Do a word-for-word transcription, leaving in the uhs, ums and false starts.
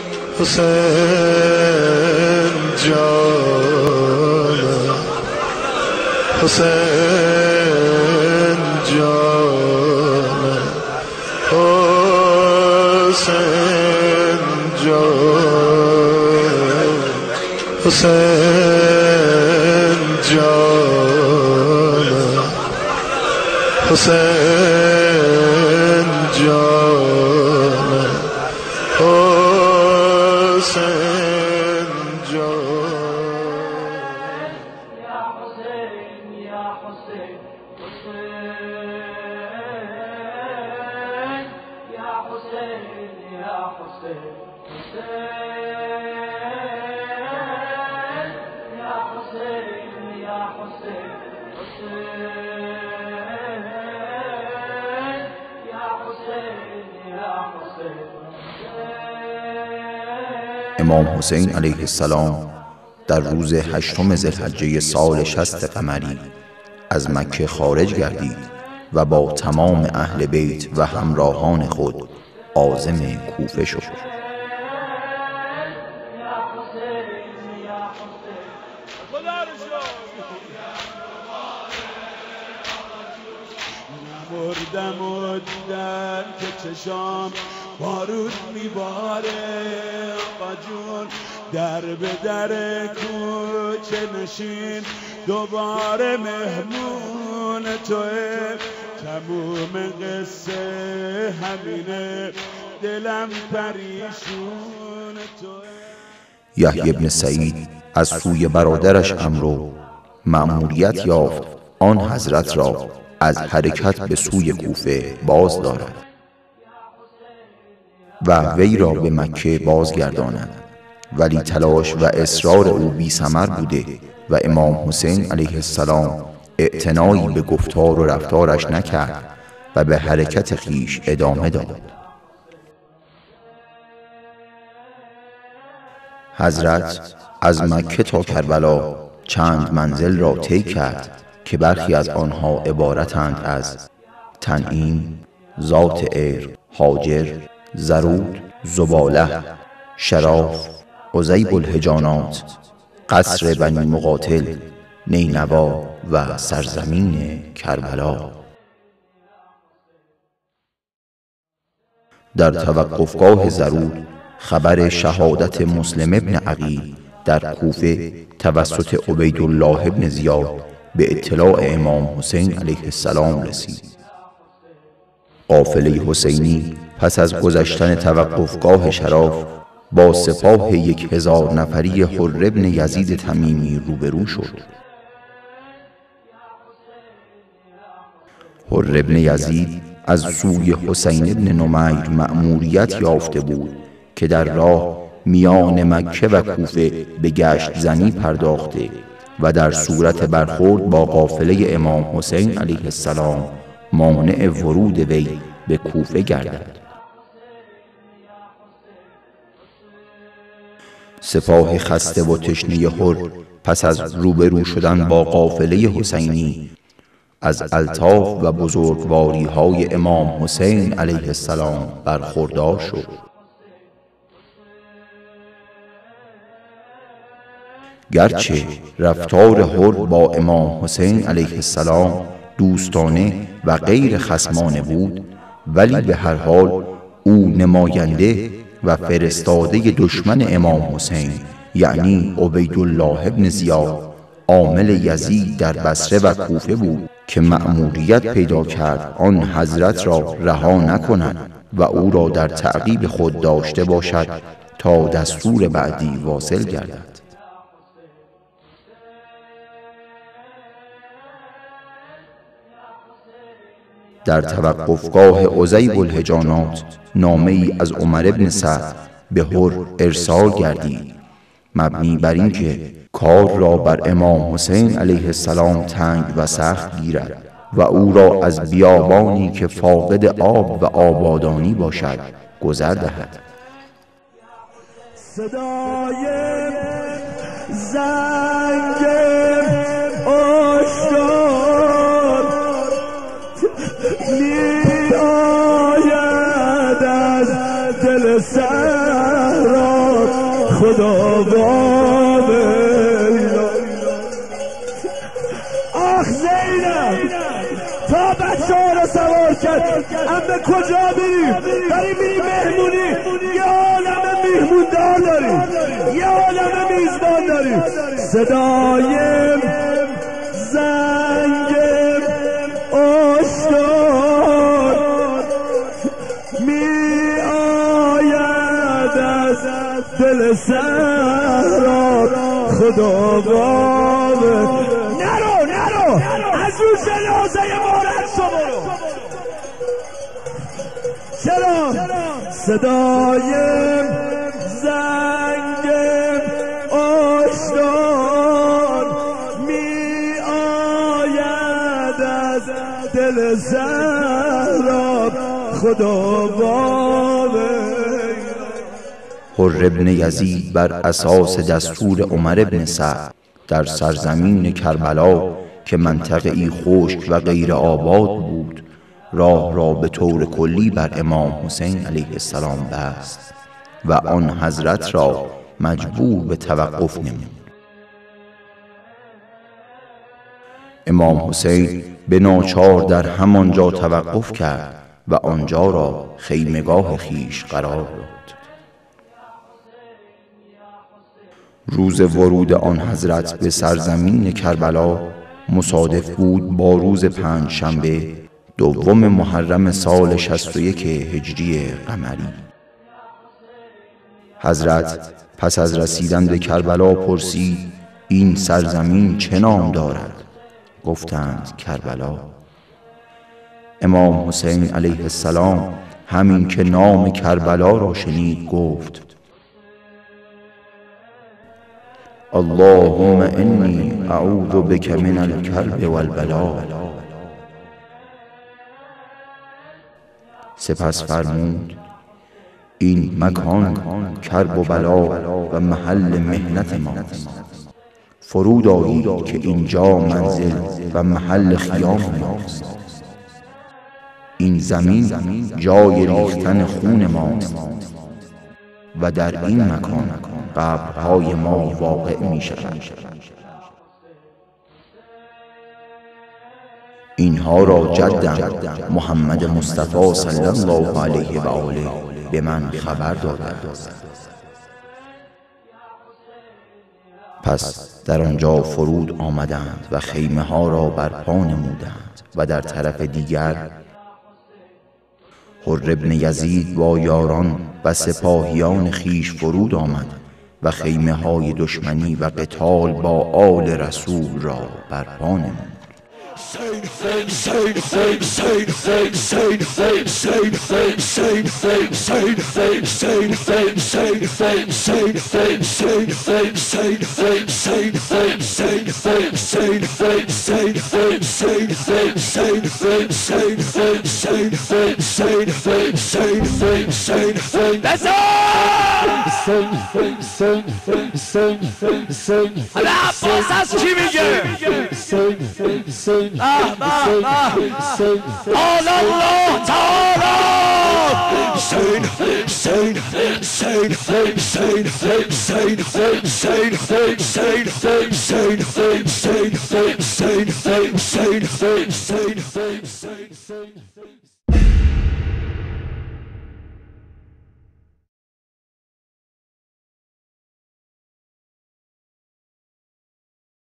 حسین جان حسین جان حسین جان حسین جان حسین جان حسین جان یا حسین یا حسین حسین یا حسین یا حسین حسین یا حسین یا حسین امام حسین علیه السلام در روز هشتم ذوالحجه سال شصت قمری از مکه خارج گردید و با تمام اهل بیت و همراهان خود عازم کوفه شد. مردم و در که چشام بارود میباره آقا جون، در به در کوچه نشین دوباره مهمون توه، تموم قصه همینه دلم پریشون توه. یحیی بن سعید از سوی برادرش عمرو مأموریت یافت آن حضرت را از حرکت به سوی کوفه باز دارد و وی را به مکه بازگرداند، ولی تلاش و اصرار او بی ثمر بوده و امام حسین علیه السلام اعتنایی به گفتار و رفتارش نکرد و به حرکت خویش ادامه داد. حضرت از مکه تا کربلا چند منزل را طی کرد که برخی از آنها عبارتند از تنعیم، ذات عرق، هاجر، زرود، زباله، شراف، عزیب الحجانات، قصر بنی مقاتل، نینوا و سرزمین کربلا. در توقفگاه زرود خبر شهادت مسلم ابن عقیل در کوفه توسط عبیدالله ابن زیاد به اطلاع امام حسین علیه السلام رسید. قافله حسینی پس از گذشتن توقفگاه شراف با سپاه یک هزار نفری حر بن یزید تمیمی روبرو شد. حر بن یزید از سوی حسین بن نمیر مأموریت یافته بود که در راه میان مکه و کوفه به گشت زنی پرداخته و در صورت برخورد با قافله امام حسین علیه السلام مانع ورود وی به کوفه گردد. سپاه خسته و تشنه حر پس از روبرو شدن با قافله حسینی از الطاف و بزرگواری های امام حسین علیه السلام برخوردار شد. گرچه رفتار حر با امام حسین علیه السلام دوستانه و غیر خصمانه بود، ولی به هر حال او نماینده و فرستاده دشمن امام حسین یعنی عبیدالله ابن زیاد عامل یزید در بصره و کوفه بود که مأموریت پیدا کرد آن حضرت را رها نکند و او را در تعقیب خود داشته باشد تا دستور بعدی واصل گردد. در توقفگاه عزیب الحجانات نامه ای از عمر بن سعد به حر ارسال گردید مبنی بر اینکه کار را بر امام حسین علیه السلام تنگ و سخت گیرد و او را از بیابانی که فاقد آب و آبادانی باشد گذر دهد. صدای زنگ اشتر می آید از دل صحرا، خدا باب آخ زینب تا بچه ها رو سوار کرد. امه کجا بریم؟ بریم میریم مهمونی. یه عالم میهموندار داریم، یه عالم میزبان داریم. صدای زنگ آشنار می آید از دل صحرا خدا باب. نرو نرو از اون جنازه مورد شو برو. چرا؟ صدای زنگ آشنار می آید از دل زهرا خدا باب. حر ابن یزید بر اساس دستور عمر ابن سعد در سرزمین کربلا که منطقه‌ای خشک و غیر آباد بود راه را به طور کلی بر امام حسین علیه السلام بست و آن حضرت را مجبور به توقف نمود. امام حسین به ناچار در همانجا توقف کرد و آنجا را خیمگاه خیش قرار داد. روز ورود آن حضرت به سرزمین کربلا مصادف بود با روز پنج شنبه دوم محرم سال شصت و یک هجری قمری. حضرت پس از رسیدن به کربلا پرسید این سرزمین چه نام دارد؟ گفتند کربلا. امام حسین علیه السلام همین که نام کربلا را شنید گفت اللهم انی اعوذ بک من الکرب والبلا. سپس فرمود این مکان کرب و بلا و محل مهنت ماست. فرود آیید که اینجا منزل و محل خیام ماست. این زمین جای ریختن خون ماست و در این مکان قبرهای ما واقع می شود. اینها را جدم محمد مصطفی صلی الله علیه و آله به من خبر داده است. پس در آنجا فرود آمدند و خیمه ها را برپا نمودند و در طرف دیگر حر ابن یزید با یاران و سپاهیان خیش فرود آمد و خیمه های دشمنی و قتال با آل رسول را برپا نمود. حالا عباس از چی میگه؟ قال الله تعالی حسین حسین حسین حسین حسین حسین حسین حسین حسین حسین حسین